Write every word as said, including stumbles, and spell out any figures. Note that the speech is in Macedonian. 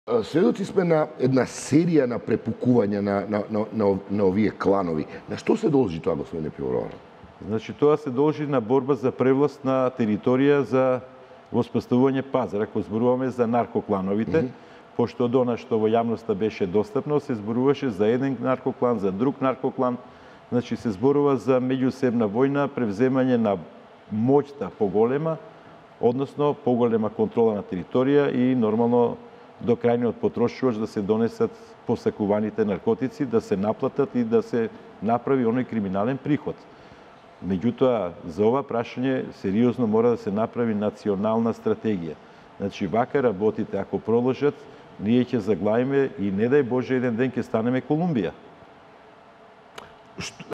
Сведоци сме на една серија на препукување на, на, на, на, на овие кланови. На што се должи тоа, господине Пивоваров? Значи, тоа се должи на борба за превласт на територија за воспоставување пазар. Ако зборуваме за наркоклановите, mm -hmm. пошто од она што во јавноста беше достапно, се зборуваше за еден наркоклан, за друг наркоклан. Значи, се зборува за меѓусебна војна, превземање на моќта поголема, односно поголема контрола на територија и нормално до крајниот потрошувач да се донесат посакуваните наркотици, да се наплатат и да се направи оној криминален приход. Меѓутоа, за ова прашање сериозно мора да се направи национална стратегија. Значи, вака работите, ако продолжат, ние ќе заглавиме и не дај Боже еден ден ќе станеме Колумбија.